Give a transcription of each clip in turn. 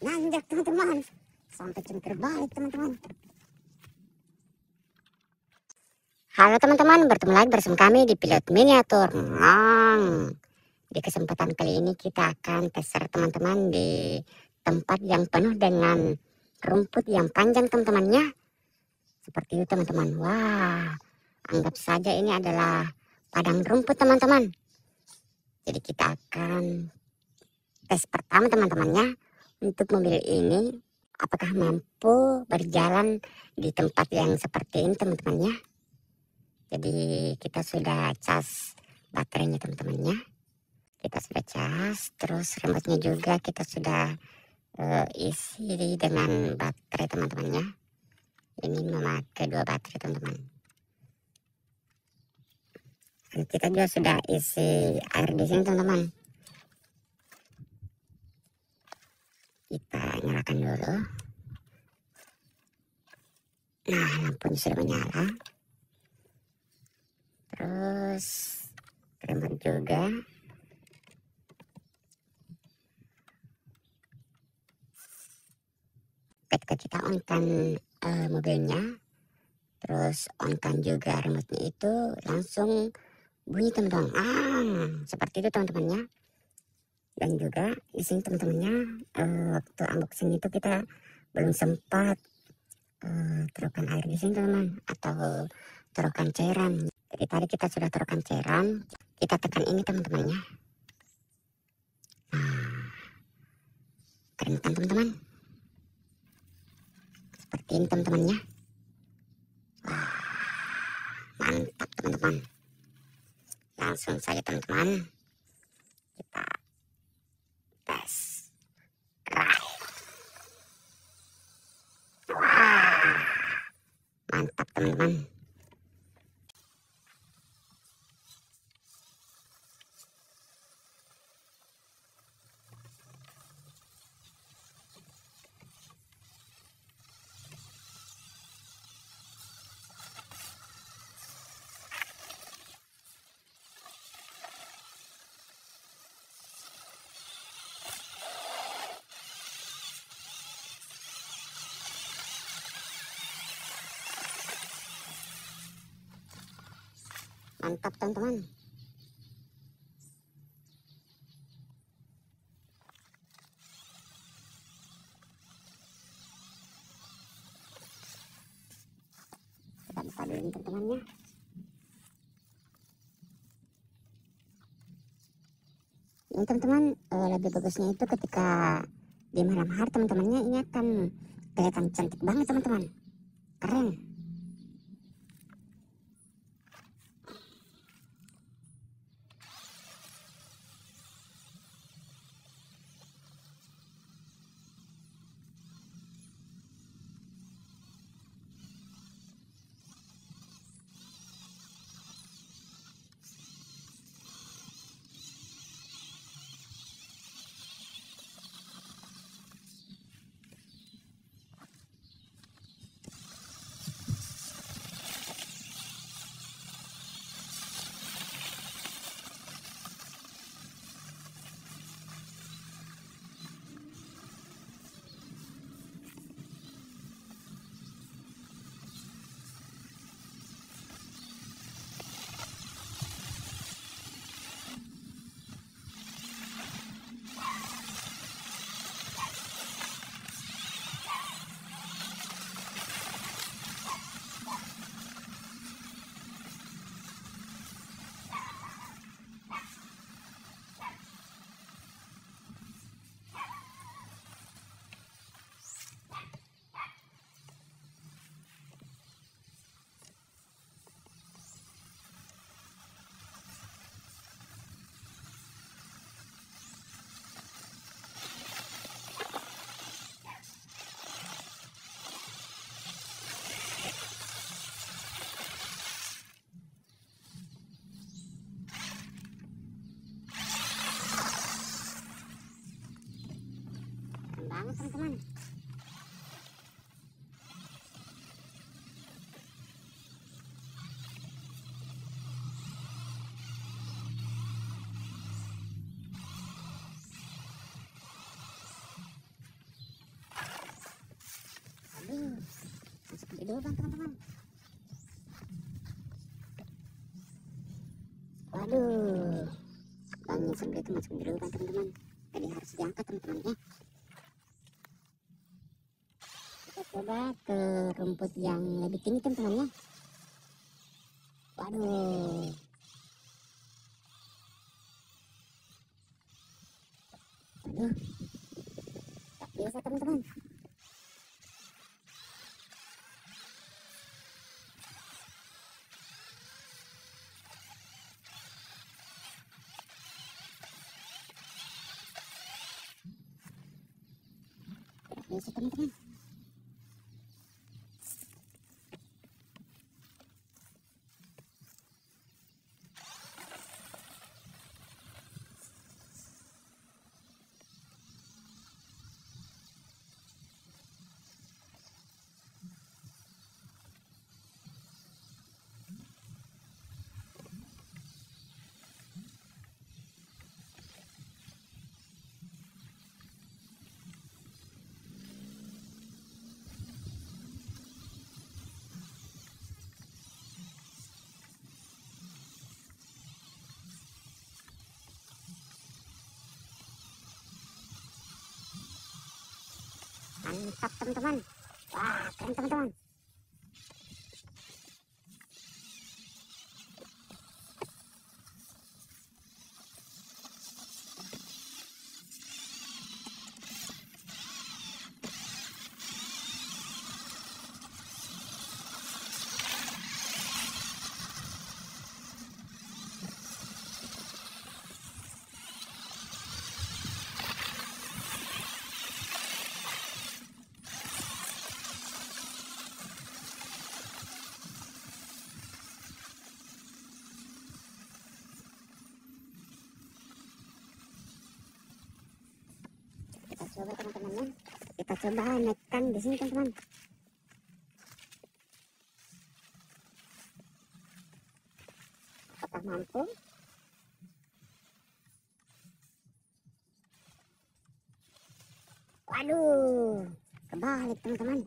nanjak teman-teman, sampai cengkir balik teman-teman. Halo teman-teman, bertemu lagi bersama kami di Pilot Miniatur. Di kesempatan kali ini kita akan tes teman-teman di tempat yang penuh dengan rumput yang panjang teman-temannya. Seperti itu teman-teman. Wah, anggap saja ini adalah padang rumput teman-teman. Jadi kita akan tes pertama teman-temannya untuk mobil ini. Apakah mampu berjalan di tempat yang seperti ini teman-temannya. Jadi kita sudah cas baterainya teman-temannya. Kita sudah cas, terus remote-nya juga kita sudah isi dengan baterai teman-temannya. Ini memakai 2 baterai teman-teman. Kita juga sudah isi air di sini teman-teman. Kita nyalakan dulu. Nah, lampunya sudah menyala. Terus remote juga. Ketika kita on-kan mobilnya, terus on-kan juga remote-nya, itu langsung bunyi teman-teman. Seperti itu teman-temannya. Dan juga di sini teman-temannya, waktu unboxing itu kita belum sempat taruhkan air di sini teman-teman, atau taruhkan cairan. Jadi tadi kita sudah taruhkan cairan, kita tekan ini teman-temannya. Nah, keren kan teman-teman? Seperti ini teman-temannya. Wah, mantap teman-teman. Langsung saja teman-teman, kita tes ride. Wah, mantap teman-teman. Mantap teman-teman. Kita buka dulu teman-temannya. Ini teman-teman, lebih bagusnya itu ketika di malam hari teman-temannya, ini akan kelihatan cantik banget teman-teman. Keren. Banget teman-teman. lubang teman-teman. Waduh, bangnya sambil itu masuk di lubang teman-teman. Jadi harus diangkat teman-teman ya. Kita coba ke rumput yang lebih tinggi teman-teman ya. Waduh, waduh, tak bisa teman-teman. Bisa teman-teman. Mantap teman-teman. Wah, keren teman-teman. Kita coba teman-teman ya. Kita coba naikkan di sini teman-teman. Apakah mampu? Waduh, kebalik teman-teman.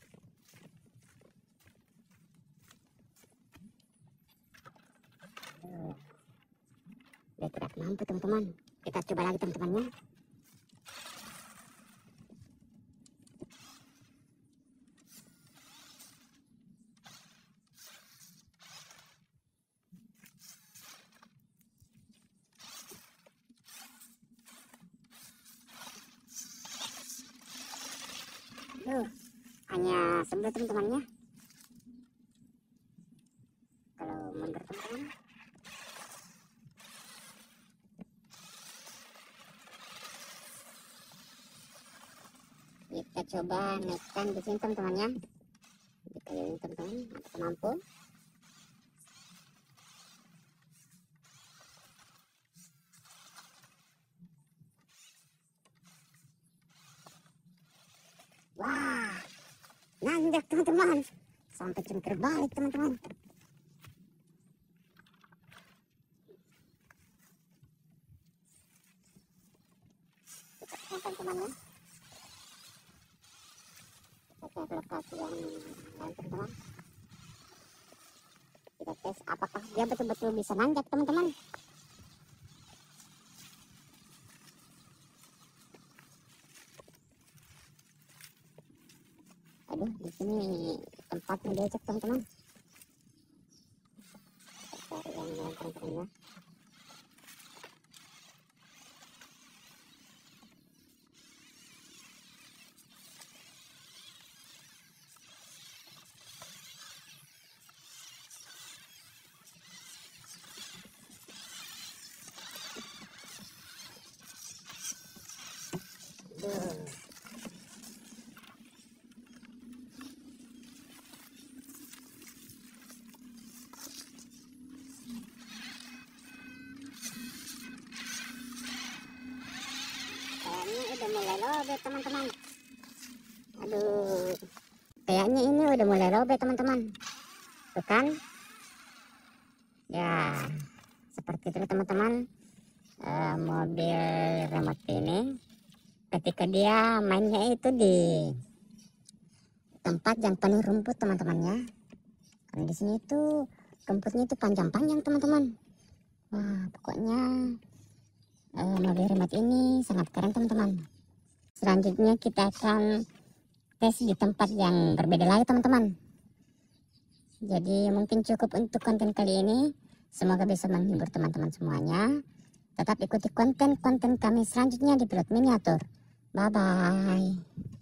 Dia tidak mampu teman-teman. Kita coba lagi teman-teman ya. Hanya sebelah teman-temannya. Kalau mundur teman-teman. Kita coba naikkan di sini teman-teman ya. Kita lihat teman-teman, apakah mampu? Wah, nanjak teman-teman, sampai jungkir balik teman-teman. Kita teman-teman ya. Kita ke lokasi yang lain teman-teman. Kita tes apakah dia betul-betul bisa nanjak teman-teman. Aduh, di sini tempatnya diajak teman-teman. Cari yang lain teman-teman ya. Kayaknya udah mulai lobet teman-teman. Aduh, kayaknya ini udah mulai lobet teman-teman. Tuh kan? Ya, seperti itu teman-teman. Mobil remote ini ketika dia mainnya itu di tempat yang penuh rumput teman-teman ya. Karena di sini tuh rumputnya itu panjang-panjang teman-teman. Wah, pokoknya mobil remote ini sangat keren teman-teman. Selanjutnya kita akan tes di tempat yang berbeda lagi teman-teman. Jadi mungkin cukup untuk konten kali ini. Semoga bisa menghibur teman-teman semuanya. Tetap ikuti konten-konten kami selanjutnya di Pilot Miniatur. Bye-bye.